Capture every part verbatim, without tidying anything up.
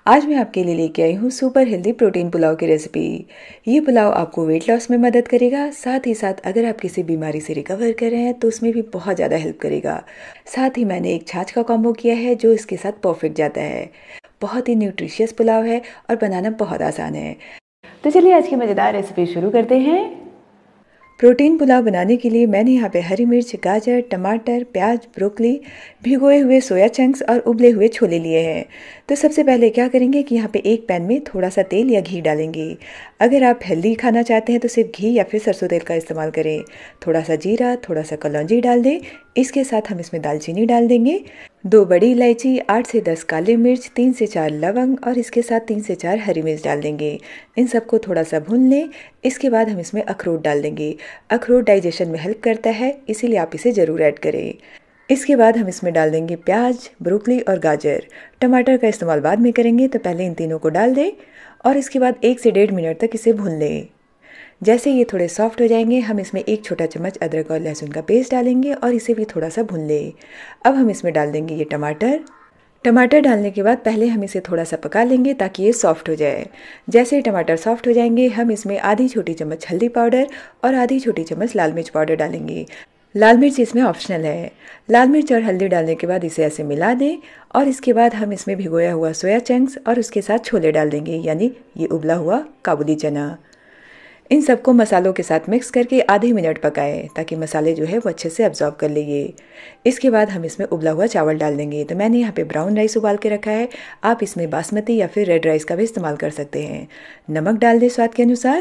आज मैं आपके लिए लेके आई हूँ सुपर हेल्दी प्रोटीन पुलाव की रेसिपी। ये पुलाव आपको वेट लॉस में मदद करेगा, साथ ही साथ अगर आप किसी बीमारी से रिकवर कर रहे हैं तो उसमें भी बहुत ज़्यादा हेल्प करेगा। साथ ही मैंने एक छाछ का कॉम्बो किया है जो इसके साथ परफेक्ट जाता है। बहुत ही न्यूट्रिशियस पुलाव है और बनाना बहुत आसान है। तो चलिए आज की मज़ेदार रेसिपी शुरू करते हैं। प्रोटीन पुलाव बनाने के लिए मैंने यहाँ पे हरी मिर्च, गाजर, टमाटर, प्याज, ब्रोकली, भिगोए हुए सोया चंक्स और उबले हुए छोले लिए हैं। तो सबसे पहले क्या करेंगे कि यहाँ पे एक पैन में थोड़ा सा तेल या घी डालेंगे। अगर आप हेल्दी खाना चाहते हैं तो सिर्फ घी या फिर सरसों तेल का इस्तेमाल करें। थोड़ा सा जीरा, थोड़ा सा कलौंजी डाल दें। इसके साथ हम इसमें दालचीनी डाल देंगे, दो बड़ी इलायची, आठ से दस काली मिर्च, तीन से चार लवंग और इसके साथ तीन से चार हरी मिर्च डाल देंगे। इन सबको थोड़ा सा भून लें। इसके बाद हम इसमें अखरोट डाल देंगे। अखरोट डाइजेशन में हेल्प करता है, इसीलिए आप इसे ज़रूर ऐड करें। इसके बाद हम इसमें डाल देंगे प्याज, ब्रोकली और गाजर। टमाटर का इस्तेमाल बाद में करेंगे, तो पहले इन तीनों को डाल दें और इसके बाद एक से डेढ़ मिनट तक इसे भून लें। जैसे ये थोड़े सॉफ्ट हो जाएंगे, हम इसमें एक छोटा चम्मच अदरक और लहसुन का पेस्ट डालेंगे और इसे भी थोड़ा सा भून लें। अब हम इसमें डाल देंगे ये टमाटर। टमाटर डालने के बाद पहले हम इसे थोड़ा सा पका लेंगे ताकि ये सॉफ्ट हो जाए। जैसे ही टमाटर सॉफ्ट हो जाएंगे, हम इसमें आधी छोटी चम्मच हल्दी पाउडर और आधी छोटी चम्मच लाल मिर्च पाउडर डालेंगे। लाल मिर्च इसमें ऑप्शनल है। लाल मिर्च और हल्दी डालने के बाद इसे ऐसे मिला दें और इसके बाद हम इसमें भिगोया हुआ सोया चंक्स और उसके साथ छोले डाल देंगे, यानी ये उबला हुआ काबुली चना। इन सबको मसालों के साथ मिक्स करके आधे मिनट पकाएं ताकि मसाले जो है वो अच्छे से अब्जॉर्ब कर लेंगे। इसके बाद हम इसमें उबला हुआ चावल डाल देंगे। तो मैंने यहाँ पे ब्राउन राइस उबाल के रखा है, आप इसमें बासमती या फिर रेड राइस का भी इस्तेमाल कर सकते हैं। नमक डाल दें स्वाद के अनुसार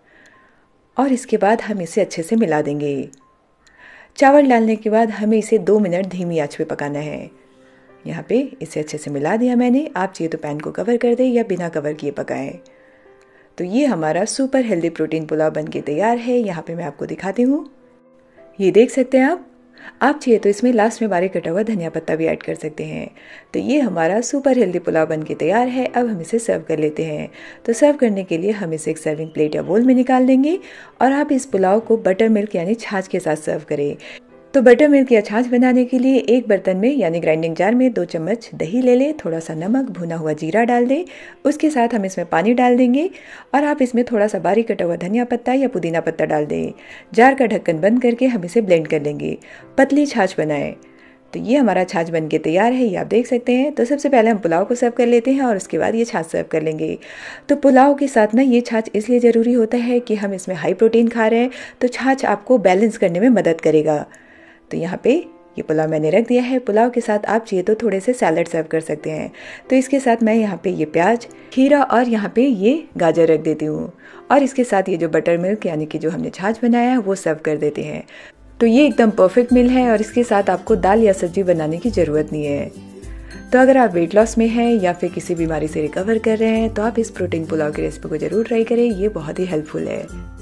और इसके बाद हम इसे अच्छे से मिला देंगे। चावल डालने के बाद हमें इसे दो मिनट धीमी आंच पे पकाना है। यहाँ पे इसे अच्छे से मिला दिया मैंने। आप चाहिए तो पैन को कवर कर दें या बिना कवर किए पकाएं। तो ये हमारा सुपर हेल्दी प्रोटीन पुलाव बनके तैयार है। यहाँ पे मैं आपको दिखाती हूँ, ये देख सकते हैं आप। आप चाहिए तो इसमें लास्ट में बारीक कटा हुआ धनिया पत्ता भी ऐड कर सकते हैं। तो ये हमारा सुपर हेल्दी पुलाव बनके तैयार है। अब हम इसे सर्व कर लेते हैं। तो सर्व करने के लिए हम इसे एक सर्विंग प्लेट या बोल में निकाल देंगे और आप इस पुलाव को बटर मिल्क यानी छाछ के साथ सर्व करें। तो बटर मिल्क या छाछ बनाने के लिए एक बर्तन में यानी ग्राइंडिंग जार में दो चम्मच दही ले लें, थोड़ा सा नमक, भुना हुआ जीरा डाल दें। उसके साथ हम इसमें पानी डाल देंगे और आप इसमें थोड़ा सा बारीक कटा हुआ धनिया पत्ता या पुदीना पत्ता डाल दें। जार का ढक्कन बंद करके हम इसे ब्लेंड कर लेंगे। पतली छाछ बनाएं। तो ये हमारा छाछ बन के तैयार है, ये आप देख सकते हैं। तो सबसे पहले हम पुलाव को सर्व कर लेते हैं और उसके बाद ये छाछ सर्व कर लेंगे। तो पुलाव के साथ ना ये छाछ इसलिए ज़रूरी होता है कि हम इसमें हाई प्रोटीन खा रहे हैं, तो छाछ आपको बैलेंस करने में मदद करेगा। तो यहाँ पे ये पुलाव मैंने रख दिया है। पुलाव के साथ आप चाहिए तो थोड़े से सैलड सर्व कर सकते हैं। तो इसके साथ मैं यहाँ पे ये प्याज, खीरा और यहाँ पे ये गाजर रख देती हूँ और इसके साथ ये जो बटर मिल्क यानी कि जो हमने छाछ बनाया है वो सर्व कर देते हैं। तो ये एकदम परफेक्ट मील है और इसके साथ आपको दाल या सब्जी बनाने की ज़रूरत नहीं है। तो अगर आप वेट लॉस में हैं या फिर किसी बीमारी से रिकवर कर रहे हैं तो आप इस प्रोटीन पुलाव की रेसिपी को ज़रूर ट्राई करें। ये बहुत ही हेल्पफुल है।